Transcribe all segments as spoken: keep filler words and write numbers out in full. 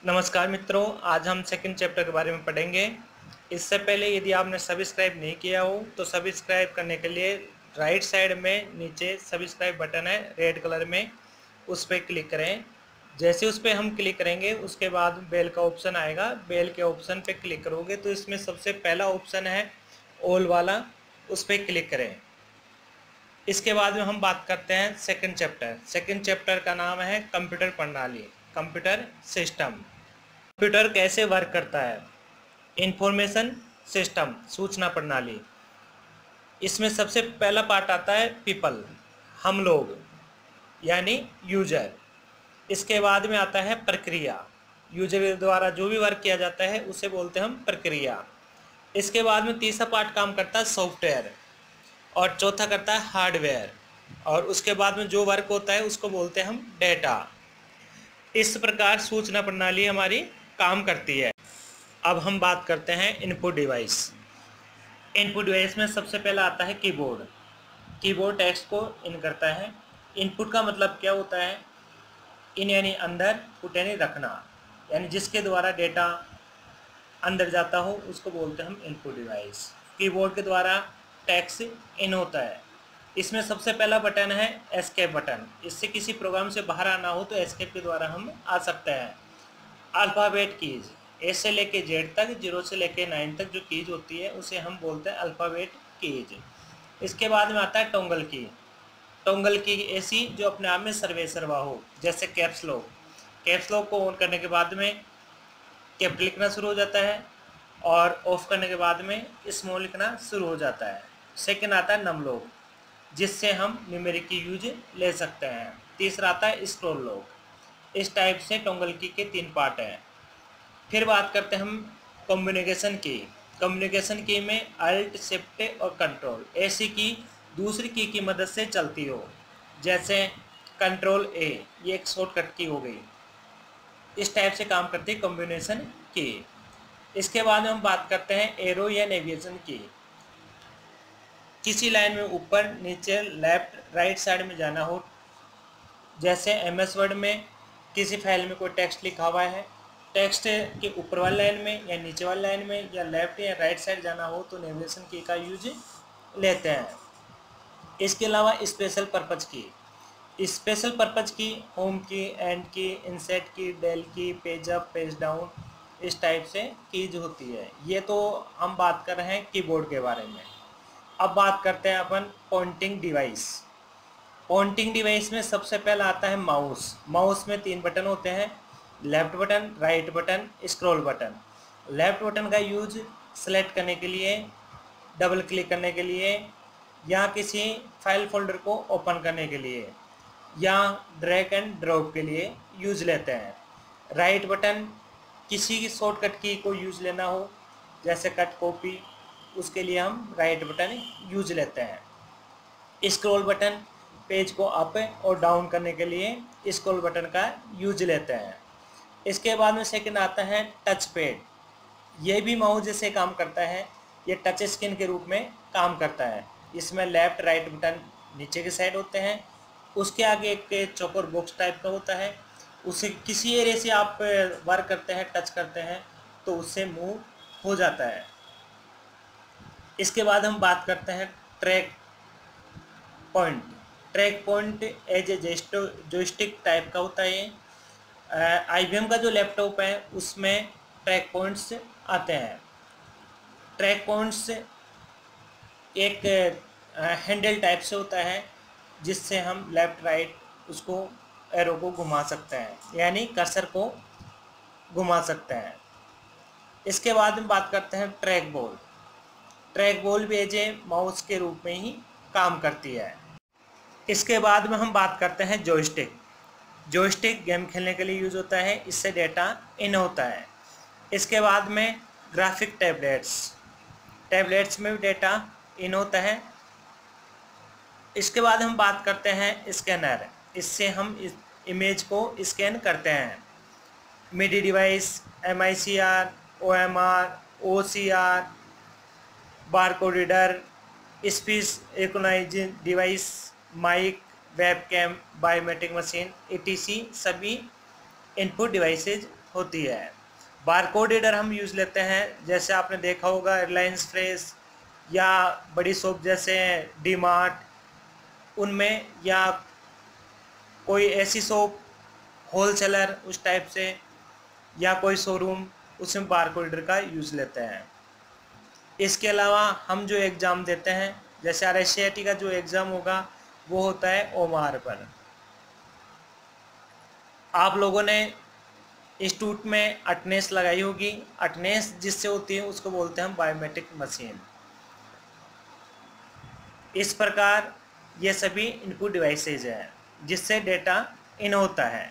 नमस्कार मित्रों, आज हम सेकंड चैप्टर के बारे में पढ़ेंगे। इससे पहले यदि आपने सब्सक्राइब नहीं किया हो तो सब्सक्राइब करने के लिए राइट साइड में नीचे सब्सक्राइब बटन है रेड कलर में, उस पर क्लिक करें। जैसे उस पर हम क्लिक करेंगे उसके बाद बेल का ऑप्शन आएगा। बेल के ऑप्शन पे क्लिक करोगे तो इसमें सबसे पहला ऑप्शन है ऑल वाला, उस पर क्लिक करें। इसके बाद में हम बात करते हैं सेकंड चैप्टर। सेकंड चैप्टर का नाम है कंप्यूटर प्रणाली, कंप्यूटर सिस्टम। कंप्यूटर कैसे वर्क करता है, इंफॉर्मेशन सिस्टम, सूचना प्रणाली। इसमें सबसे पहला पार्ट आता है पीपल, हम लोग यानी यूजर। इसके बाद में आता है प्रक्रिया, यूजर के द्वारा जो भी वर्क किया जाता है उसे बोलते हैं हम प्रक्रिया। इसके बाद में तीसरा पार्ट काम करता है सॉफ्टवेयर, और चौथा करता है हार्डवेयर, और उसके बाद में जो वर्क होता है उसको बोलते हैं हम डेटा। इस प्रकार सूचना प्रणाली हमारी काम करती है। अब हम बात करते हैं इनपुट डिवाइस। इनपुट डिवाइस में सबसे पहला आता है कीबोर्ड। कीबोर्ड टेक्स्ट को इन करता है। इनपुट का मतलब क्या होता है, इन यानी अंदर, पुट यानी रखना, यानी जिसके द्वारा डेटा अंदर जाता हो उसको बोलते हैं हम इनपुट डिवाइस। कीबोर्ड के द्वारा टेक्स्ट इन होता है। इसमें सबसे पहला बटन है एस्केप बटन। इससे किसी प्रोग्राम से बाहर आना हो तो एस्केप के द्वारा हम आ सकते हैं। अल्फ़ाबेट कीज, ए से लेके जेड तक, जीरो से लेके नाइन तक जो कीज होती है उसे हम बोलते हैं अल्फ़ाबेट कीज। इसके बाद में आता है टोंगल की। टोंगल की ऐसी जो अपने आप में सर्वे सर्वा हो, जैसे कैप्स लॉक। कैप्स लॉक को ऑन करने के बाद में कैपिटल लिखना शुरू हो जाता है, और ऑफ करने के बाद में स्मॉल लिखना शुरू हो जाता है। सेकंड आता है नम लॉक, जिससे हम न्यूमेरिक की यूज ले सकते हैं। तीसरा आता है स्क्रॉल लॉक। इस टाइप से टोंगल की के तीन पार्ट हैं। फिर बात करते हैं हम कम्युनिकेशन की। कम्युनिकेशन की में अल्ट, शिफ्ट और कंट्रोल ऐसी की दूसरी की की मदद से चलती हो, जैसे कंट्रोल ए, ये एक शॉर्टकट की हो गई। इस टाइप से काम करती है कम्युनिकेशन की। इसके बाद में हम बात करते हैं एरो या नेविगेशन की। किसी लाइन में ऊपर, नीचे, लेफ्ट, राइट साइड में जाना हो, जैसे एम एस वर्ड में किसी फाइल में कोई टेक्स्ट लिखा हुआ है, टेक्स्ट के ऊपर वाली लाइन में या नीचे वाली लाइन में या लेफ्ट या राइट साइड जाना हो तो नेविगेशन की का यूज लेते हैं। इसके अलावा special purpose key. Special purpose key home key, end key, insert key, del key, page up, page down, इस टाइप से कीज होती है। ये तो हम बात कर रहे हैं कीबोर्ड के बारे में। अब बात करते हैं अपन पॉइंटिंग डिवाइस। पॉइंटिंग डिवाइस में सबसे पहला आता है माउस। माउस में तीन बटन होते हैं, left button, right button, scroll button. Left button का यूज सेलेक्ट करने के लिए, डबल क्लिक करने के लिए, या किसी फाइल फोल्डर को ओपन करने के लिए, या ड्रैग एंड ड्रॉप के लिए यूज लेते हैं। राइट बटन किसी शॉर्टकट की को यूज लेना हो, जैसे कट, कॉपी, उसके लिए हम राइट बटन यूज लेते हैं। स्क्रॉल बटन पेज को अप और डाउन करने के लिए स्क्रॉल बटन का यूज लेते हैं। इसके बाद में सेकंड आता है टच पैड। ये भी माउस जैसे काम करता है, ये टच स्क्रीन के रूप में काम करता है। इसमें लेफ्ट राइट बटन नीचे के साइड होते हैं, उसके आगे एक चौकोर बॉक्स टाइप का होता है। उसे किसी एरिया से आप वर्क करते हैं, टच करते हैं तो उससे मूव हो जाता है। इसके बाद हम बात करते हैं track point. Track point as a जेस्टो जोस्टिक टाइप का होता है। आई बी एम का जो लैपटॉप है उसमें ट्रैक पॉइंट्स आते हैं। ट्रैक पॉइंट्स एक हैंडल टाइप से होता है, जिससे हम लेफ्ट राइट उसको एरो को घुमा सकते हैं, यानी कर्सर को घुमा सकते हैं। इसके बाद में बात करते हैं ट्रैक बॉल। ट्रैक बॉल भी एज ए माउस के रूप में ही काम करती है। इसके बाद में हम बात करते हैं जॉयस्टिक। जॉयस्टिक गेम खेलने के लिए यूज़ होता है, इससे डेटा इन होता है। इसके बाद में ग्राफिक टैबलेट्स। टैबलेट्स में भी डेटा इन होता है। इसके बाद हम बात करते हैं स्कैनर। इससे हम इस इमेज को स्कैन करते हैं। MIDI device, M I C R, O M R, O C R, barcode reader, speech recognising device, mic, webcam, biometric machine, E T C सभी इनपुट डिवाइसेज होती है। बारकोड रीडर हम यूज़ लेते हैं, जैसे आपने देखा होगा रिलायंस फ्रेश या बड़ी शॉप जैसे डी मार्ट, उनमें, या कोई ऐसी शॉप होलसेलर उस टाइप से, या कोई शोरूम, उसमें बारकोड रीडर का यूज़ लेते हैं। इसके अलावा हम जो एग्ज़ाम देते हैं, जैसे R S C I T का जो एग्ज़ाम होगा वो होता है ओ एम आर पर। आप लोगों ने इंस्टीट्यूट में अटेंडेंस लगाई होगी। अटेंडेंस जिससे होती है उसको बोलते हैं हम बायोमेट्रिक मशीन। इस प्रकार ये सभी इनपुट डिवाइसेज हैं जिससे डेटा इन होता है।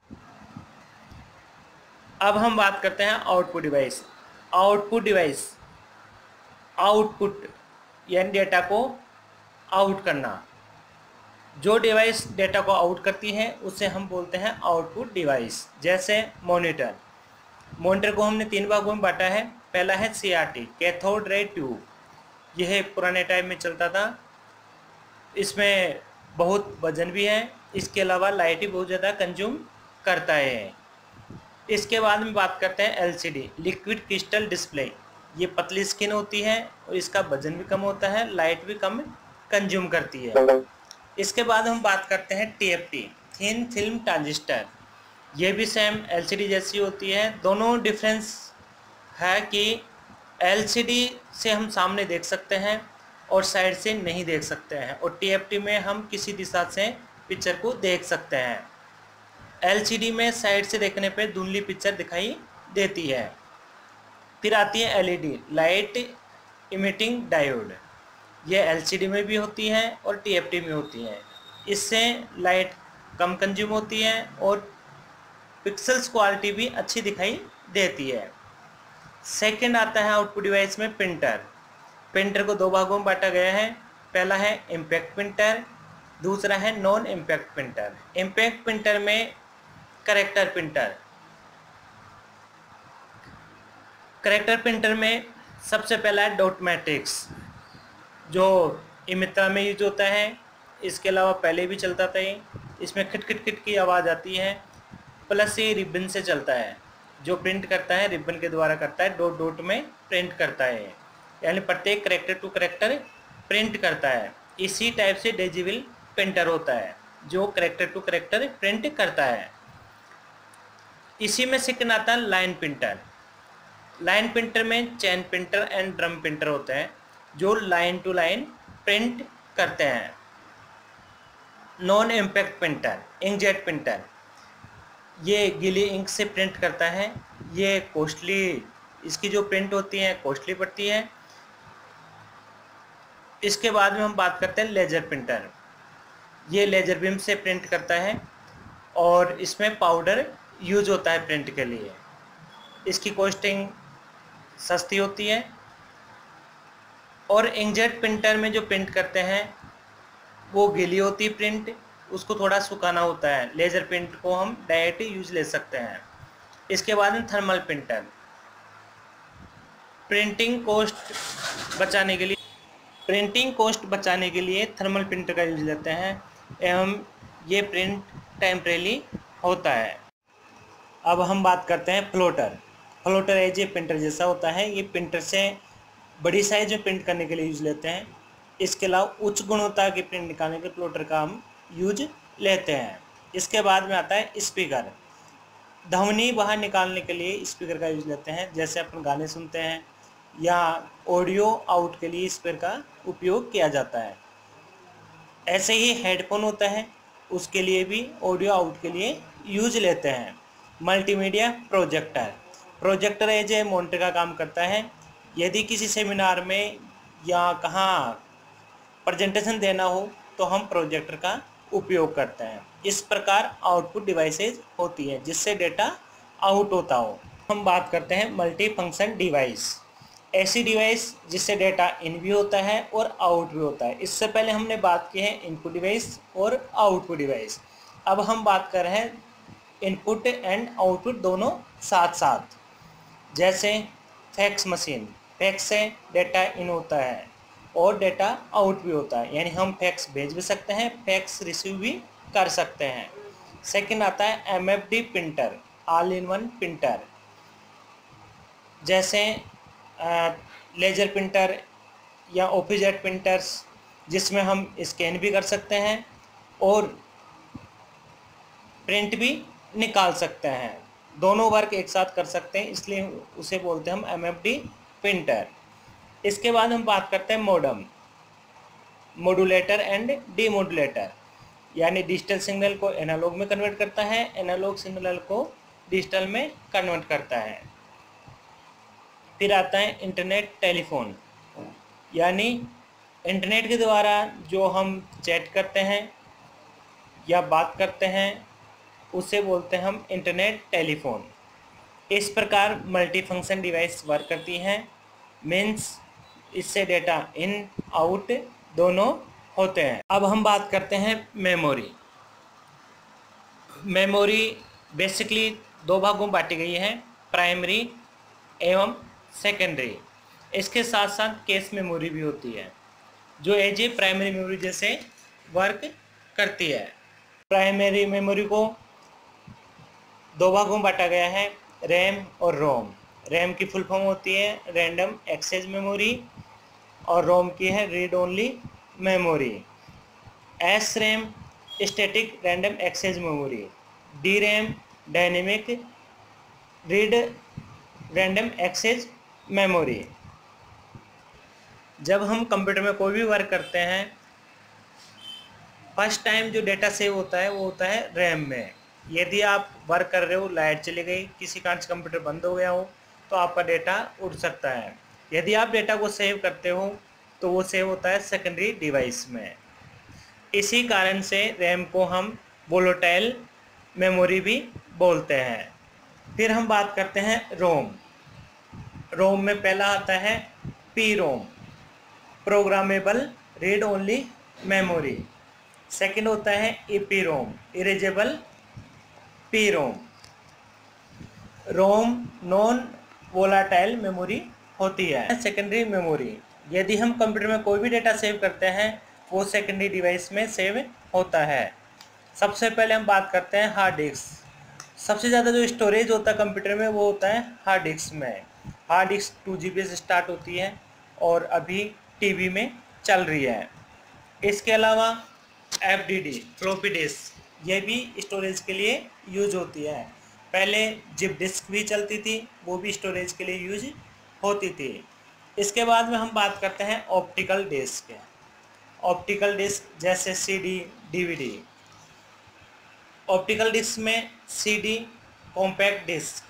अब हम बात करते हैं output device. Output device, output यानी डेटा को आउट करना। जो डिवाइस डेटा को आउट करती है उसे हम बोलते हैं आउटपुट डिवाइस। जैसे मॉनिटर, मॉनिटर को हमने तीन भागों में बांटा है। पहला है C R T, cathode ray tube. यह पुराने टाइम में चलता था, इसमें बहुत वजन भी है, इसके अलावा लाइट भी बहुत ज़्यादा कंज्यूम करता है। इसके बाद में बात करते हैं L C D, liquid crystal display. ये पतली स्किन होती है और इसका वजन भी कम होता है, लाइट भी कम कंज्यूम करती है। इसके बाद हम बात करते हैं T F T, thin film transistor. ये भी सेम एल सी डी जैसी होती है। दोनों डिफरेंस है कि एल सी डी से हम सामने देख सकते हैं और साइड से नहीं देख सकते हैं, और टी एफ टी में हम किसी दिशा से पिक्चर को देख सकते हैं। एल सी डी में साइड से देखने पे धुंधली पिक्चर दिखाई देती है। फिर आती है L E D, light emitting diode. ये एल सी डी में भी होती है और टी एफ टी में होती है। इससे लाइट कम कंज्यूम होती है और पिक्सल्स क्वालिटी भी अच्छी दिखाई देती है। सेकंड आता है आउटपुट डिवाइस में प्रिंटर। प्रिंटर को दो भागों में बांटा गया है। पहला है इम्पैक्ट प्रिंटर, दूसरा है non impact printer. Impact printer में करेक्टर प्रिंटर, करेक्टर प्रिंटर में सबसे पहला है डॉट मैट्रिक्स, जो इमित्रा में यूज होता है। इसके अलावा पहले भी चलता था ये। इसमें खिट खिट खिट की आवाज़ आती है, प्लस ये रिबन से चलता है। जो प्रिंट करता है रिबन के द्वारा करता है, डॉट डॉट में प्रिंट करता है, यानी प्रत्येक करेक्टर टू करेक्टर प्रिंट करता है। इसी टाइप से डिजिटल प्रिंटर होता है जो करेक्टर टू करेक्टर प्रिंट करता है। इसी में सेकंड आता है लाइन प्रिंटर। लाइन प्रिंटर में chain printer and drum printer होते हैं जो लाइन टू लाइन प्रिंट करते हैं। Non impact printer, inkjet printer, ये गीली इंक से प्रिंट करता है। ये कॉस्टली, इसकी जो प्रिंट होती है कॉस्टली पड़ती है। इसके बाद में हम बात करते हैं लेजर प्रिंटर। ये लेजर बीम से प्रिंट करता है और इसमें पाउडर यूज होता है प्रिंट के लिए। इसकी कॉस्टिंग सस्ती होती है। और इंकजेट प्रिंटर में जो प्रिंट करते हैं वो गीली होती है प्रिंट, उसको थोड़ा सुखाना होता है। लेज़र प्रिंट को हम डायरेक्ट यूज ले सकते हैं। इसके बाद में थर्मल प्रिंटर, प्रिंटिंग कॉस्ट बचाने के लिए प्रिंटिंग कॉस्ट बचाने के लिए थर्मल प्रिंटर का यूज लेते हैं एवं ये प्रिंट टेम्परेरी होता है। अब हम बात करते हैं plotter. Plotter as a printer जैसा होता है। ये प्रिंटर से बड़ी साइज में प्रिंट करने के लिए यूज लेते हैं। इसके अलावा उच्च गुणवत्ता की प्रिंट निकालने के फ्लोटर का हम यूज लेते हैं। इसके बाद में आता है स्पीकर। ध्वनि बाहर निकालने के लिए स्पीकर का यूज लेते हैं। जैसे अपन गाने सुनते हैं या ऑडियो आउट के लिए स्पीकर का उपयोग किया जाता है। ऐसे ही हेडफोन होता है, उसके लिए भी ऑडियो आउट के लिए यूज लेते हैं। Multimedia projector, projector as a monitor का काम करता है। यदि किसी सेमिनार में या कहाँ प्रेजेंटेशन देना हो तो हम प्रोजेक्टर का उपयोग करते हैं। इस प्रकार आउटपुट डिवाइसेज होती है जिससे डेटा आउट होता हो। हम बात करते हैं मल्टी फंक्शन डिवाइस। ऐसी डिवाइस जिससे डेटा इन भी होता है और आउट भी होता है। इससे पहले हमने बात की है इनपुट डिवाइस और आउटपुट डिवाइस। अब हम बात कर रहे हैं इनपुट एंड आउटपुट दोनों साथ साथ। जैसे फैक्स मशीन, फैक्स से डेटा इन होता है और डेटा आउट भी होता है, यानी हम फैक्स भेज भी सकते हैं, फैक्स रिसीव भी कर सकते हैं। सेकंड आता है M F D printer, all in one printer, जैसे लेजर प्रिंटर या ऑफसेट प्रिंटर्स, जिसमें हम स्कैन भी कर सकते हैं और प्रिंट भी निकाल सकते हैं, दोनों वर्क एक साथ कर सकते हैं, इसलिए उसे बोलते हैं हम एम एफ डी प्रिंटर। इसके बाद हम बात करते हैं मॉडम, मॉड्यूलेटर एंड डीमॉड्यूलेटर, यानी डिजिटल सिग्नल को एनालॉग में कन्वर्ट करता है, एनालॉग सिग्नल को डिजिटल में कन्वर्ट करता है। फिर आता है इंटरनेट टेलीफोन, यानी इंटरनेट के द्वारा जो हम चैट करते हैं या बात करते हैं उसे बोलते हैं हम इंटरनेट टेलीफोन। इस प्रकार मल्टी फंक्शन डिवाइस वर्क करती हैं, मीन्स इससे डेटा इन आउट दोनों होते हैं। अब हम बात करते हैं मेमोरी। मेमोरी बेसिकली दो भागों में बांटी गई है, प्राइमरी एवं सेकेंडरी। इसके साथ साथ कैश मेमोरी भी होती है जो एज ए प्राइमरी मेमोरी जैसे वर्क करती है। प्राइमरी मेमोरी को दो भागों में बांटा गया है, रैम और रोम। रैम की फुल फॉर्म होती है रैंडम एक्सेस मेमोरी और रोम की है read only memory. S RAM static random access memory, D RAM dynamic read random access memory. जब हम कंप्यूटर में कोई भी वर्क करते हैं, फर्स्ट टाइम जो डेटा सेव होता है वो होता है रैम में। यदि आप वर्क कर रहे हो, लाइट चली गई, किसी कारण से कंप्यूटर बंद हो गया हो, तो आपका डेटा उड़ सकता है। यदि आप डेटा को सेव करते हो तो वो सेव होता है सेकेंडरी डिवाइस में। इसी कारण से रैम को हम वोलेटाइल मेमोरी भी बोलते हैं। फिर हम बात करते हैं रोम। रोम में पहला आता है P ROM, programmable read only memory. Second होता है E P ROM, erasable P ROM. ROM non volatile memory होती है। सेकेंडरी मेमोरी, यदि हम कंप्यूटर में कोई भी डेटा सेव करते हैं वो सेकेंडरी डिवाइस में सेव होता है। सबसे पहले हम बात करते हैं हार्ड डिस्क। सबसे ज़्यादा जो स्टोरेज होता है कंप्यूटर में वो होता है हार्ड डिस्क में। Hard disk two G B से स्टार्ट होती है और अभी टी बी में चल रही है। इसके अलावा F D D floppy disk, ये भी स्टोरेज के लिए यूज होती है। पहले जिप डिस्क भी चलती थी, वो भी स्टोरेज के लिए यूज होती थी। इसके बाद में हम बात करते हैं ऑप्टिकल डिस्क। ऑप्टिकल डिस्क जैसे C D, D V D. Optical disk में C D compact disk,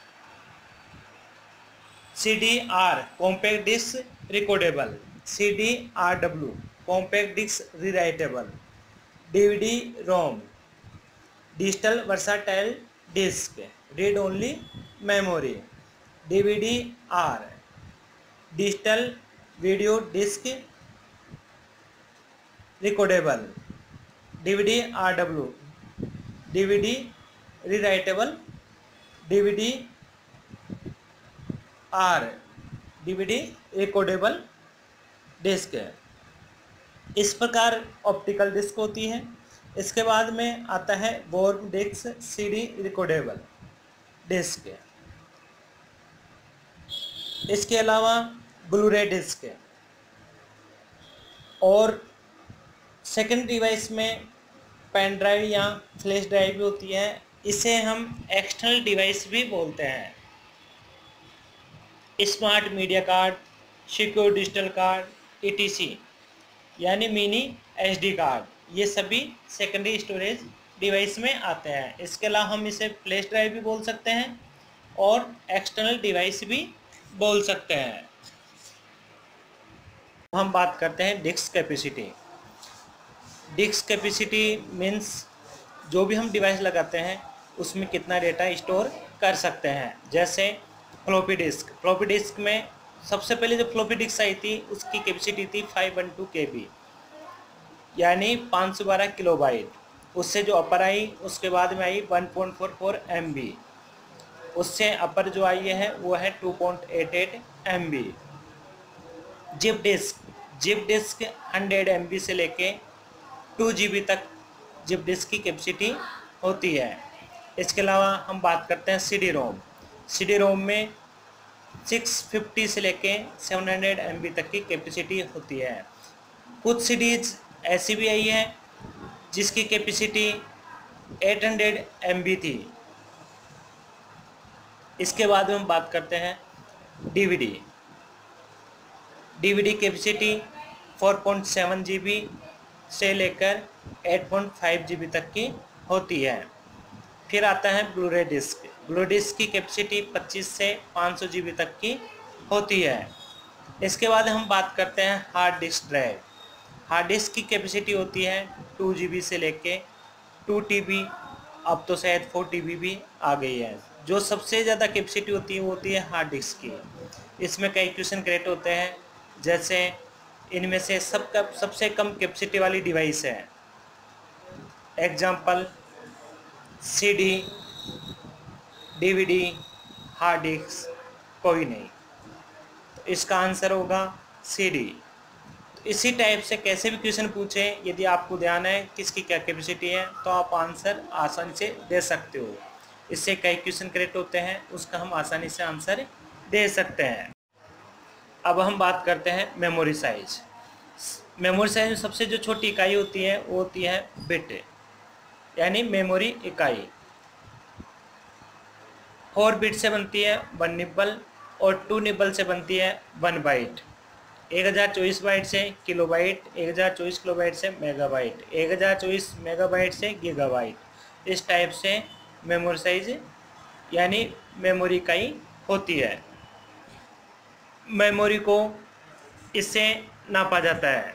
C D R compact disk recordable, C D R W compact disk rewritable, D V D ROM digital versatile disk read only memory, D V D R digital video disk recordable, D V D R W D V D rewritable, D V D R D V D recordable disk. इस प्रकार optical disc होती है। इसके बाद में आता है WORM disk, C D recordable disk. इसके अलावा ब्लूरे डिस्क और सेकेंड डिवाइस में पेन ड्राइव या फ्लैश ड्राइव भी होती है। इसे हम एक्सटर्नल डिवाइस भी बोलते हैं। Smart media card, secure digital card, E T C यानी मिनी एच डी कार्ड, ये सभी सेकेंडरी स्टोरेज डिवाइस में आते हैं। इसके अलावा हम इसे फ्लैश ड्राइव भी बोल सकते हैं और एक्सटर्नल डिवाइस भी बोल सकते हैं। हम बात करते हैं disk capacity. Disk capacity means जो भी हम डिवाइस लगाते हैं उसमें कितना डेटा स्टोर कर सकते हैं। जैसे फ्लॉपी डिस्क, फ्लॉपी डिस्क में सबसे पहले जो फ्लॉपी डिस्क आई थी उसकी कैपेसिटी थी five one two K B यानी पाँच सौ बारह किलो बाइट। उससे जो अपर आई उसके बाद में आई one point four four M B, उससे अपर जो आई है वो है two point eight eight M B. Zip disk, zip disk hundred M B से लेके टू जी बी तक जिप डिस्क की कैपेसिटी होती है। इसके अलावा हम बात करते हैं सी डी रोम। सी डी रोम में सिक्स फिफ्टी से लेके सेवन हंड्रेड एम बी तक की कैपेसिटी होती है। कुछ सीडीज ऐसी भी आई है जिसकी capacity eight hundred M B थी। इसके बाद में हम बात करते हैं DVD. DVD capacity four point seven G B से लेकर eight point five G B तक की होती है। फिर आता है ब्लूरे डिस्क। ब्लू डिस्क की कैपेसिटी पच्चीस से पाँच सौ जी बी तक की होती है। इसके बाद हम बात करते हैं hard disk drive. Hard disk की कैपेसिटी होती है टू जी बी से लेके टू टी बी, अब तो शायद फोर टी बी भी आ गई है। जो सबसे ज़्यादा कैपेसिटी होती है वो होती है हार्ड डिस्क की। इसमें कई क्वेश्चन क्रिएट होते हैं, जैसे इनमें से सबका सबसे कम कैपेसिटी वाली डिवाइस है, example CD, DVD, hard disk, कोई नहीं। तो इसका आंसर होगा सीडी। तो इसी टाइप से कैसे भी क्वेश्चन पूछें, यदि आपको ध्यान है किसकी क्या कैपेसिटी है तो आप आंसर आसानी से दे सकते हो। इससे कई क्वेश्चन करेक्ट होते हैं, उसका हम आसानी से आंसर दे सकते हैं। अब हम बात करते हैं मेमोरी साइज। मेमोरी साइज में सबसे जो छोटी इकाई होती है वो होती है बिट, यानी मेमोरी इकाई। फोर बिट से बनती है वन निब्बल और टू निब्बल से बनती है वन बाइट। एक हज़ार चौबीस बाइट से किलो बाइट, एक हज़ार चौबीस किलो बाइट से मेगा बाइट, एक हज़ार चौबीस मेगा बाइट से गीगा बाइट। इस टाइप से मेमोरी साइज यानी मेमोरी इकाई होती है। मेमोरी को इससे नापा जाता है।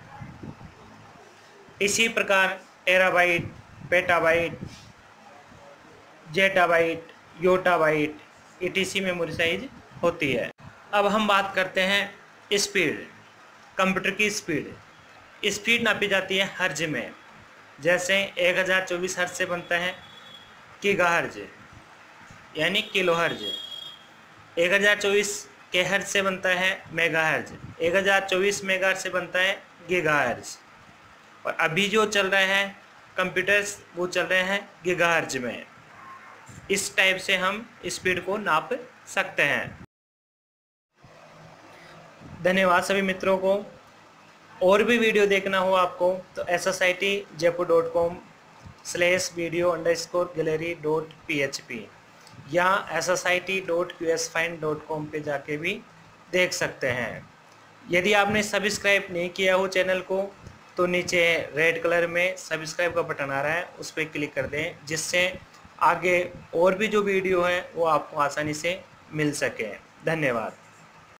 इसी प्रकार terabyte, petabyte, zettabyte, yottabyte ETC memory size होती है। अब हम बात करते हैं स्पीड। कंप्यूटर की स्पीड स्पीड नापी जाती है हर्ज में। जैसे एक हज़ार चौबीस हर्ज से बनता है गीगाहर्ज यानी किलो हर्ज। एक हज़ार चौबीस के हर्ज से बनता है मेगाहर्ज। एक हज़ार चौबीस मेगाहर्ज से बनता है गीगाहर्ज। और अभी जो चल रहा है कंप्यूटर्स वो चल रहे हैं गीगाहर्ज में। इस टाइप से हम स्पीड को नाप सकते हैं। धन्यवाद सभी मित्रों को। और भी वीडियो देखना हो आपको तो S S I T Jaipur dot com slash video underscore gallery dot P H P या S S I T dot Q S fine dot com पर जाके भी देख सकते हैं। यदि आपने सब्सक्राइब नहीं किया हो चैनल को तो नीचे रेड कलर में सब्सक्राइब का बटन आ रहा है, उस पर क्लिक कर दें, जिससे आगे और भी जो वीडियो है वो आपको आसानी से मिल सके। धन्यवाद।